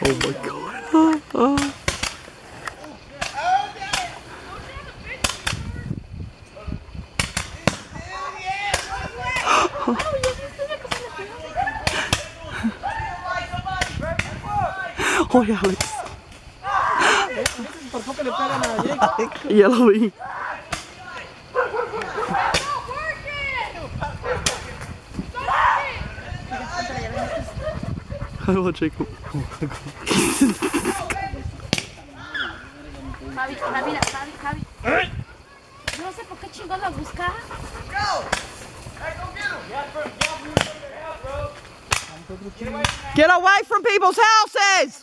Oh my god. Oh. Oye, Alex. ¿Por poco le pegan a Jacob? Ya lo vi. Ahí va Jacob. Javi. Yo no sé por qué chingón lo busca. Get away from people's houses!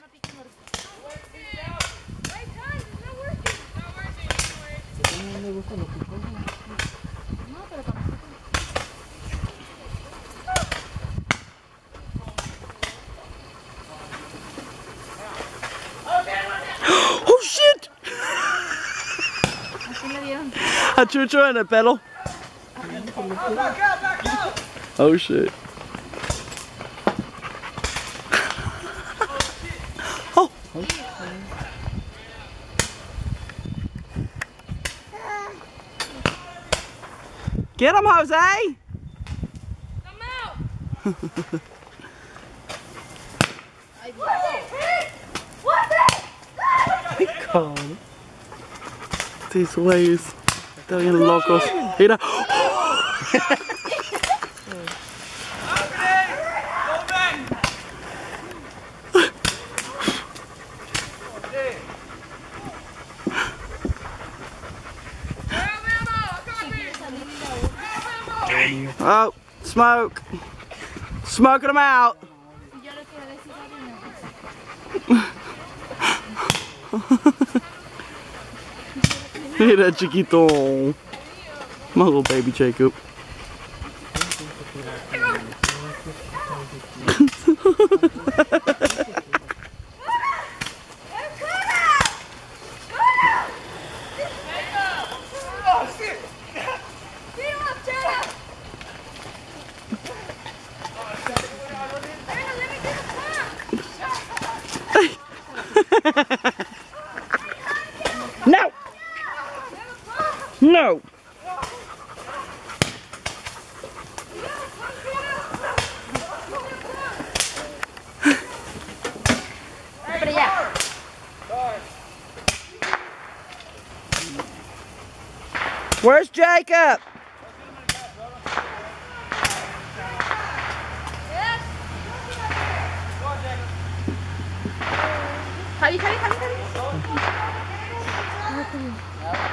Oh shit! A Chucho en el pelo. Oh shit. Oh. Get him, Jose! Come out! God. These waves. Están bien locos. Mira. Oh, smoke. Smoking them out. Mira, chiquito. My little baby Jacob. No! No! Where's Jacob? Javi.